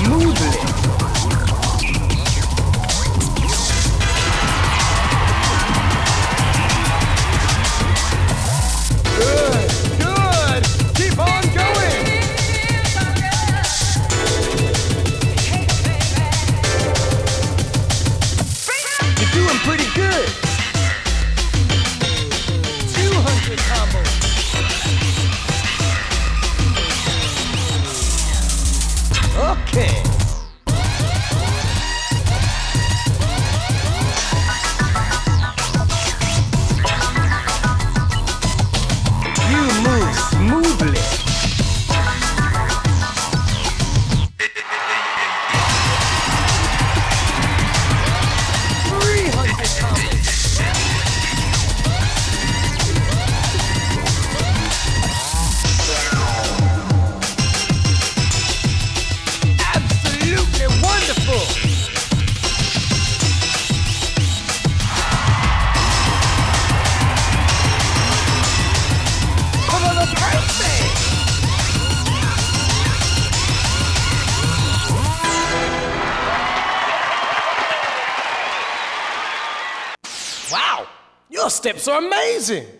smoothly. Good, good. Keep on going. You're doing pretty good. 200 combos. Okay. You move smoothly. Wow, your steps are amazing.